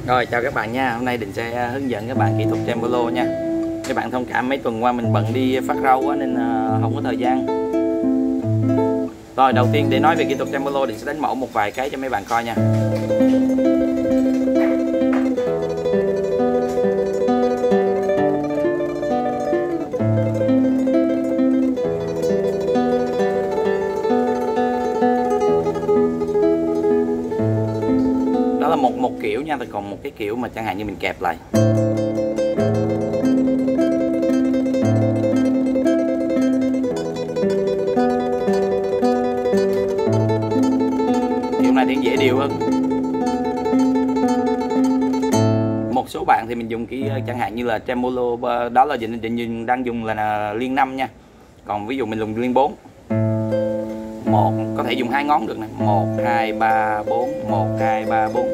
Rồi chào các bạn nha, hôm nay Định sẽ hướng dẫn các bạn kỹ thuật tremolo nha. Các bạn thông cảm mấy tuần qua mình bận đi phát rau á, nên không có thời gian. Rồi đầu tiên để nói về kỹ thuật tremolo, Định sẽ đánh mẫu một vài cái cho mấy bạn coi nha. Đó là một kiểu nha, còn một cái kiểu mà chẳng hạn như mình kẹp lại. Kiểu này thì dễ điều hơn. Một số bạn thì mình dùng cái chẳng hạn như là tremolo, đó là Định đang dùng là liên 5 nha. Còn ví dụ mình dùng liên 4. Một có thể dùng hai ngón được nè, 1 2 3 4, 1 2 3 4.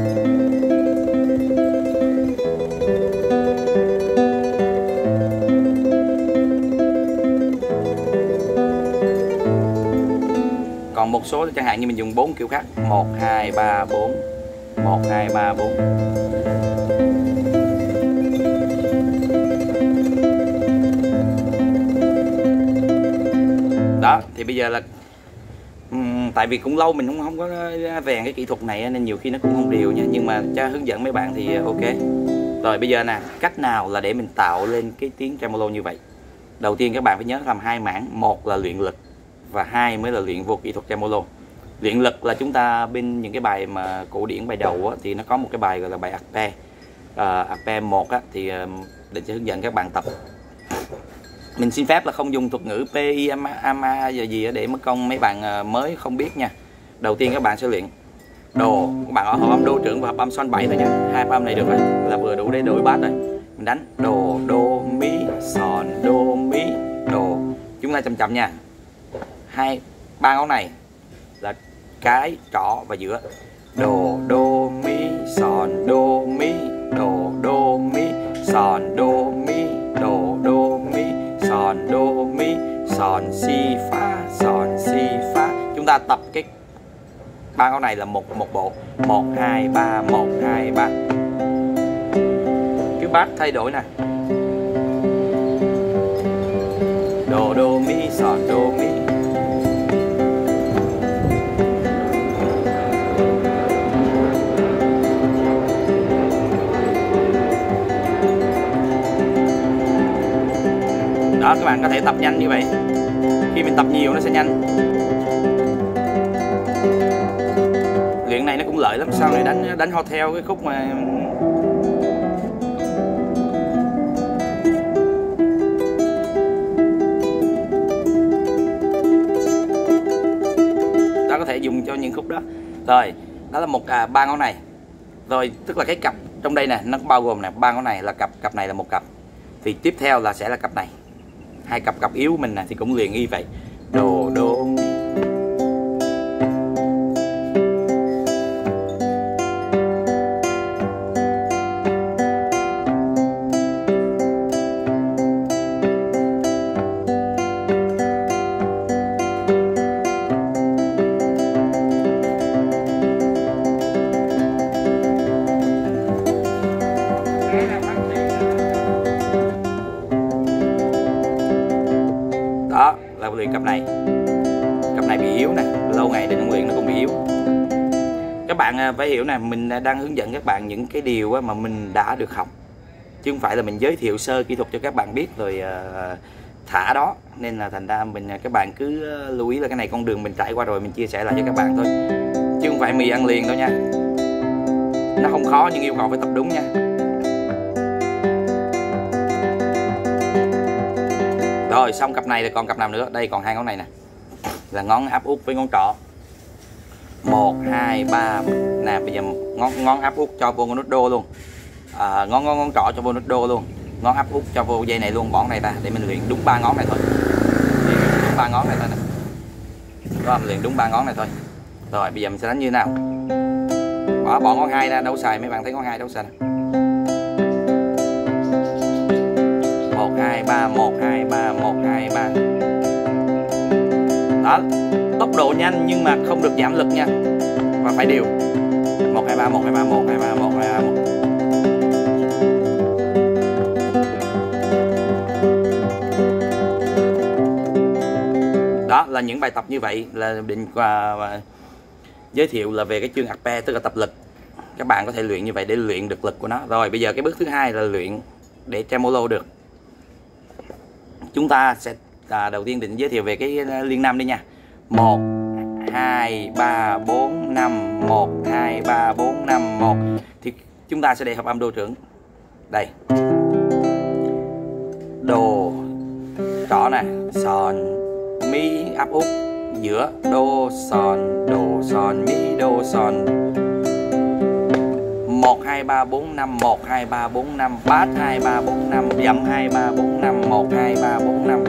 Còn một số chẳng hạn như mình dùng 4 kiểu khác, 1 2 3 4, 1 2 3 4. Đó, thì bây giờ là tại vì cũng lâu mình không có rèn cái kỹ thuật này nên nhiều khi nó cũng không đều nha, nhưng mà cho hướng dẫn mấy bạn thì ok. Rồi bây giờ nè, cách nào là để mình tạo lên cái tiếng tremolo như vậy? Đầu tiên các bạn phải nhớ làm hai mảng, một là luyện lực và hai mới là luyện vô kỹ thuật tremolo. Luyện lực là chúng ta bên những cái bài mà cổ điển, bài đầu á, thì nó có một cái bài gọi là bài arpe. Arpe 1 á, thì Định sẽ hướng dẫn các bạn tập. Mình xin phép là không dùng thuật ngữ PI, AMA gì để mất công mấy bạn mới không biết nha. Đầu tiên các bạn sẽ luyện đồ, các bạn ở hợp âm đô trưởng và hợp âm son 7 thôi nha. Hai hợp âm này được rồi, là vừa đủ để đổi bass rồi. Mình đánh đồ, đô, mi, son, đô, mi, đồ. Chúng ta chậm chậm nha. Ba ngón này là cái, trỏ và giữa. Đồ, đô, mi, son, đô, mi, đồ, đô, mi, son, đô, mi, đồ, đô, mi, son, đô, mi, son, si, fa, son, si, fa. Chúng ta tập cái ba ngón này là một bộ. 1 2 3, 1 2 3. Cái bass thay đổi nè. Đồ, đô, mi, son, đô, mi. Đó, các bạn có thể tập nhanh như vậy. Khi mình tập nhiều nó sẽ nhanh. Luyện này nó cũng lợi lắm, sau này đánh hotel cái khúc mà đó, có thể dùng cho những khúc đó. Rồi, đó là một ba ngón này. Rồi, tức là cái cặp trong đây nè, nó bao gồm nè, ba ngón này là cặp này là một cặp. Thì tiếp theo là sẽ là cặp này. Hai cặp yếu của mình nè thì cũng luyện y vậy. Đồ, đô. Đó là luyện cặp này bị yếu nè, lâu ngày Định không luyện nó cũng bị yếu. Các bạn phải hiểu nè, mình đang hướng dẫn các bạn những cái điều mà mình đã được học, chứ không phải là mình giới thiệu sơ kỹ thuật cho các bạn biết rồi thả đó. Nên là thành ra các bạn cứ lưu ý là cái này con đường mình trải qua rồi, mình chia sẻ lại cho các bạn thôi, chứ không phải mì ăn liền đâu nha. Nó không khó nhưng yêu cầu phải tập đúng nha. Rồi xong cặp này, thì còn cặp nào nữa? Đây còn hai ngón này nè, là ngón áp út với ngón trỏ. 1 2 3 nè, bây giờ ngón áp út cho vô nút đô luôn. Ngón trỏ cho vô nút đô luôn. Ngón áp út cho vô dây này luôn, bỏ này ra để mình luyện đúng ba ngón này thôi. Đúng ba ngón này thôi nè. Đó, mình luyện đúng ba ngón này thôi. Rồi bây giờ mình sẽ đánh như thế nào? Bỏ ngón 2 ra, đâu xài, mấy bạn thấy ngón 2 đâu xài nè. 1 2 3, 1 2 3, 1 2 3. Đó, tốc độ nhanh nhưng mà không được giảm lực nha. Và phải đều. 1 2 3 1 2 3 1 2 3 1 2 3 1. là những bài tập như vậy là định giới thiệu là về cái chương arpe, tức là tập lực. Các bạn có thể luyện như vậy để luyện được lực của nó. Rồi bây giờ cái bước thứ hai là luyện để tremolo được. Chúng ta sẽ đầu tiên định giới thiệu về cái liên năm đi nha. 1 2 3 4 5 1 2 3 4 5 1 thì chúng ta sẽ để hợp âm đô trưởng. Đây. Đồ trỏ nè, sòn mi áp út giữa đô sòn mi đô sòn. 1 2 3 4 5 1 2 3 4 5 bát 2 3 4 5 dặm 2 3 4 5 1 2 3 4 5.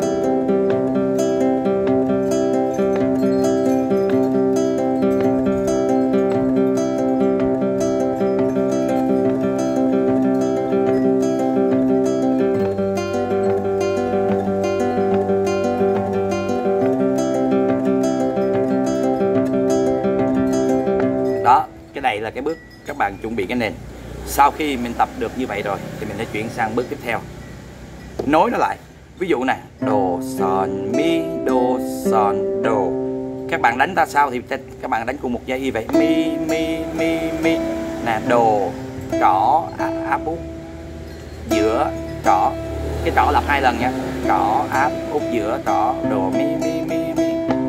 Đó, cái này là cái bước các bạn chuẩn bị cái nền. Sau khi mình tập được như vậy rồi thì mình sẽ chuyển sang bước tiếp theo, nối nó lại. Ví dụ nè, đồ sòn mi đô sòn đồ. Các bạn đánh ra sao thì các bạn đánh cùng một giây y vậy. Mi mi mi mi nè, đồ trỏ áp út giữa trỏ, cái trỏ lặp 2 lần nha, trỏ áp út giữa trỏ đồ mi mi mi mi.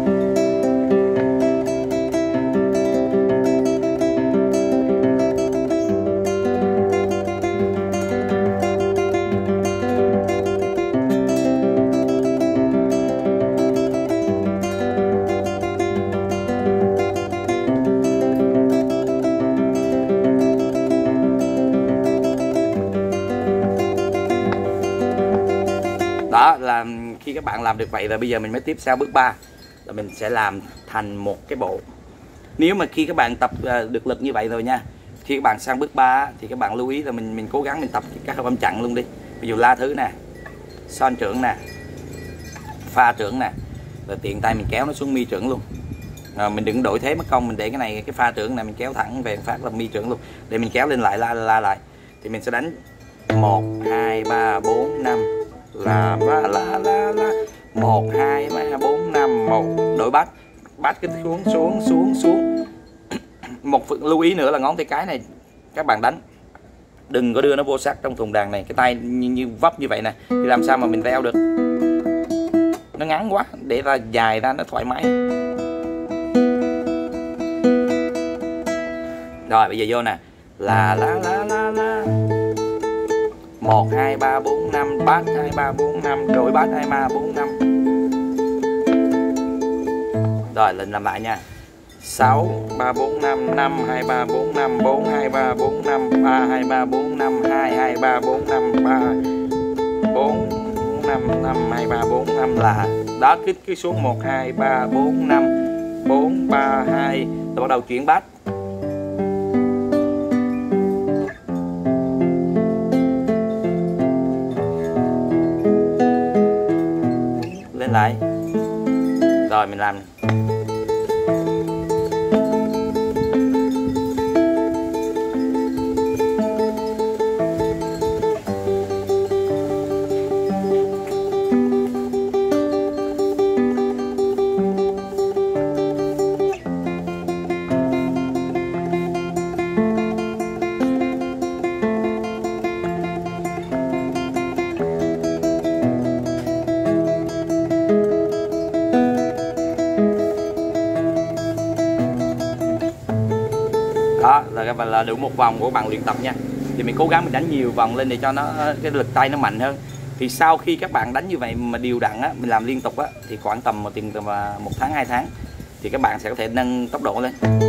Đó là khi các bạn làm được vậy rồi, bây giờ mình mới tiếp sang bước 3 là mình sẽ làm thành một cái bộ. Nếu mà khi các bạn tập được lực như vậy rồi nha, khi các bạn sang bước 3 thì các bạn lưu ý là mình cố gắng mình tập các hợp âm chặn luôn đi. Ví dụ la thứ nè, son trưởng nè, pha trưởng nè, rồi tiện tay mình kéo nó xuống mi trưởng luôn. Mình đừng đổi thế mất công, mình để cái này, cái pha trưởng này mình kéo thẳng về phát là mi trưởng luôn, để mình kéo lên lại la lại. Thì mình sẽ đánh 1 2 3 4 5 la 1 2 3 4 5 1. Đổi bát cái xuống. Một lưu ý nữa là ngón tay cái này các bạn đánh đừng có đưa nó vô sát trong thùng đàn này. Cái tay như vấp như vậy nè thì làm sao mà mình reo được, nó ngắn quá, để ra dài ra nó thoải mái. Rồi bây giờ vô nè, la 1 2 3 4 5 bát 2 3 4 5 đổi bát 2 3 4 5. Rồi lên làm lại nha. 6 3 4 5 5 2 3 4 5 4 2 3 4 5 3 2 3 4 5 2 2 3 4 5 3 4 5 5 2 3 4 5 là đó, cứ xuống 1 2 3 4 5 4 3 2 rồi bắt đầu chuyển bát. Lên lại. Rồi mình làm đó là đủ một vòng của bạn luyện tập nha. Thì mình cố gắng mình đánh nhiều vòng lên để cho nó cái lực tay nó mạnh hơn. Thì sau khi các bạn đánh như vậy mà đều đặn á, mình làm liên tục á, thì khoảng tầm một tháng 2 tháng thì các bạn sẽ có thể nâng tốc độ lên.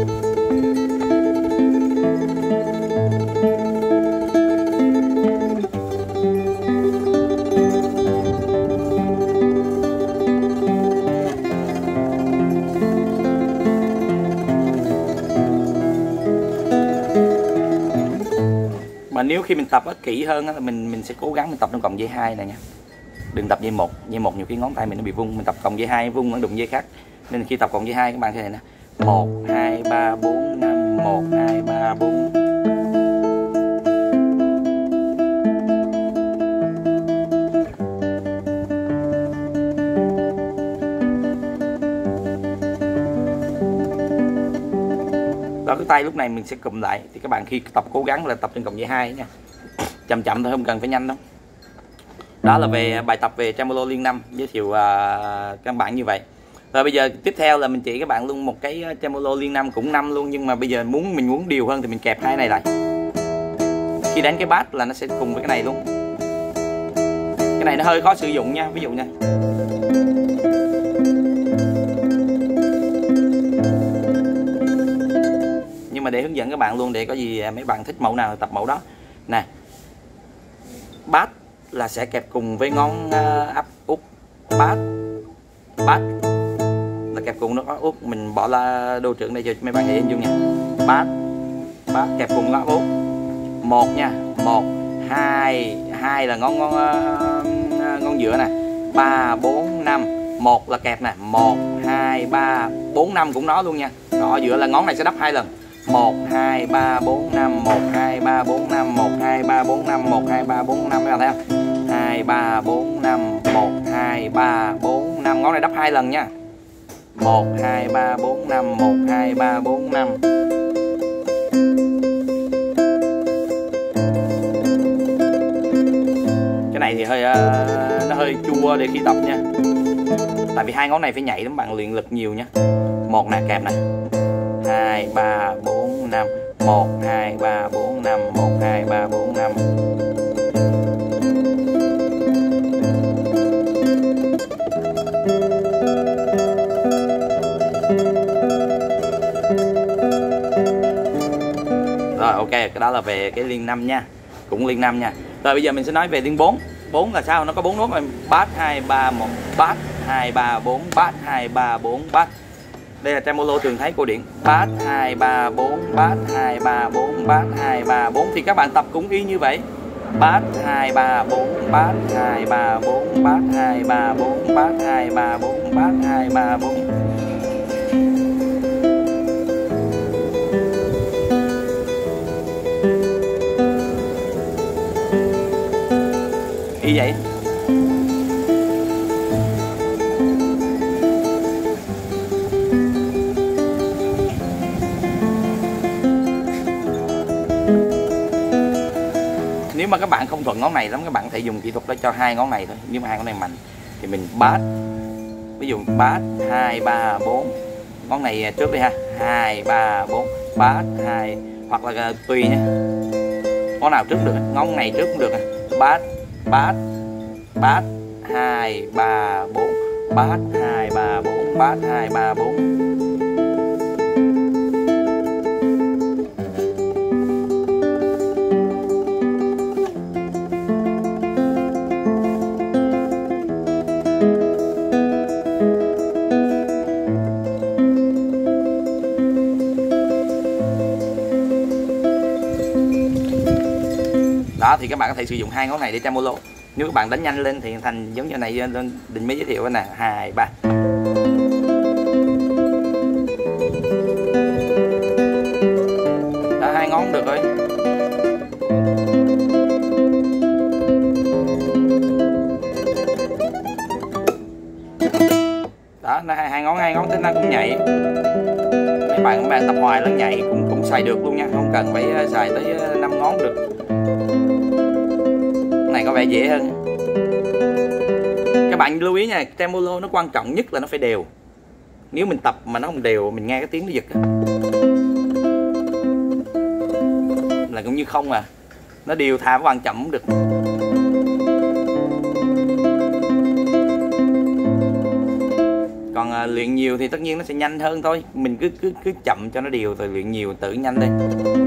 Mà nếu khi mình tập kỹ hơn là mình sẽ cố gắng mình tập trong còng dây 2 này nha. Đừng tập dây 1 nhiều khi ngón tay mình nó bị vung, mình tập còng dây 2 vung nó đụng dây khác. Nên khi tập còng dây 2 các bạn thấy này nè. 1 2 3 4 5 1 2 3 4. tay lúc này mình sẽ cụm lại. Thì các bạn khi tập cố gắng là tập trên cọng dây 2 nha, chậm chậm thôi, không cần phải nhanh đâu. Đó là về bài tập về tremolo liên năm, giới thiệu các bạn như vậy. Rồi bây giờ tiếp theo là mình chỉ các bạn luôn một cái tremolo liên năm cũng 5 luôn, nhưng mà bây giờ mình muốn điều hơn thì mình kẹp hai này lại. Khi đánh cái bass là nó sẽ cùng với cái này luôn. Cái này nó hơi khó sử dụng nha, ví dụ nha. Nhưng mà để hướng dẫn các bạn luôn, để có gì mấy bạn thích mẫu nào tập mẫu đó. Nè, bass là sẽ kẹp cùng với ngón áp út, bass là kẹp cùng nó có út. Mình bỏ là đô trưởng đây cho mấy bạn hình dung nha. Bass kẹp cùng ngón út 1 nha, 1 2 là ngón giữa nè, 3 4 5, 1 là kẹp nè, 1 2 3 4 5 cũng nó luôn nha. Rồi ở giữa là ngón này sẽ đắp 2 lần. 1 2 3 4 5, 1 2 3 4 5, 1 2 3 4 5, 1 2 3 4 5, các bạn thấy không? 2 3 4 5, 1 2 3 4 5, ngón này đắp 2 lần nha. 1 2 3 4 5, 1 2 3 4 5. Cái này thì nó hơi chua để khi tập nha. Tại vì hai ngón này phải nhảy lắm, bạn luyện lực nhiều nha. 1 nè, kẹp nè. 2 3 4 5, 1 2 3 4 5, 1 2 3 4 5. Rồi ok, cái đó là về cái liên 5 nha. Cũng liên 5 nha. Rồi bây giờ mình sẽ nói về liên 4. 4 là sao? Nó có 4 nốt rồi. Bass 2 3 1, bass 2 3 4, bass 2 3 4, bass. Đây là tremolo thường thấy cổ điển. Bass 2 3 4, bass 2 3 4, bass 2 3 4. Thì các bạn tập cũng y như vậy. Bass 2 3 4, bass 2 3 4, bass 2 3 4, bass 2 3 4, bass 2 3 4. Y vậy. Nếu mà các bạn không thuận ngón này lắm, các bạn có thể dùng kỹ thuật đó cho hai ngón này thôi. Nếu mà hai ngón này mạnh thì mình bass, ví dụ bass 2 3 4, ngón này trước đi ha, 2 3 4, bass 2, hoặc là tùy nha, ngón nào trước được, ngón này trước cũng được. Bass 2 3 4, bass 2 3 4, bass 2 3 4. Đó thì các bạn có thể sử dụng hai ngón này để tremolo. Nếu các bạn đánh nhanh lên thì thành giống như này, lên định mới giới thiệu nè, 2 3. Đó, hai ngón được rồi. Đó, hai ngón tính nó cũng nhảy. Mấy bạn tập hoài nó nhảy cũng xài được luôn nha, không cần phải xài tới 5 ngón được. Này có vẻ dễ hơn. Các bạn lưu ý nha, tremolo nó quan trọng nhất là nó phải đều. Nếu mình tập mà nó không đều, mình nghe cái tiếng nó giật á, là cũng như không à. Nó đều thà quan trọng cũng được. Còn luyện nhiều thì tất nhiên nó sẽ nhanh hơn thôi. Mình cứ chậm cho nó đều rồi luyện nhiều tự nhanh lên.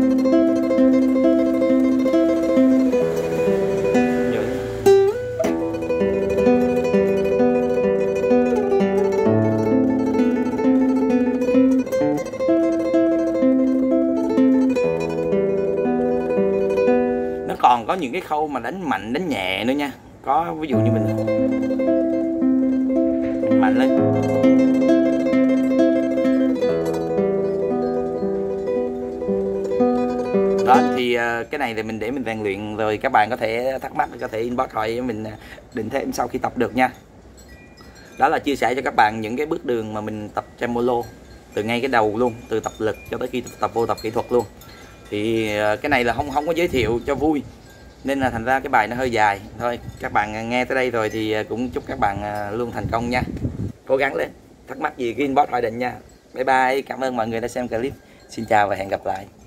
Còn có những cái khâu mà đánh mạnh, đánh nhẹ nữa nha. Có ví dụ như mình mạnh lên. Đó thì cái này thì mình để mình rèn luyện rồi, các bạn có thể thắc mắc có thể inbox hỏi với mình định thêm sau khi tập được nha. Đó là chia sẻ cho các bạn những cái bước đường mà mình tập tremolo. từ ngay cái đầu luôn, từ tập lực cho tới khi tập vô tập kỹ thuật luôn. Thì cái này là không có giới thiệu cho vui nên là thành ra cái bài nó hơi dài thôi. Các bạn nghe tới đây rồi thì cũng chúc các bạn luôn thành công nha, cố gắng lên. Thắc mắc gì cứ inbox Hoài Định nha. Bye bye, cảm ơn mọi người đã xem clip. Xin chào và hẹn gặp lại.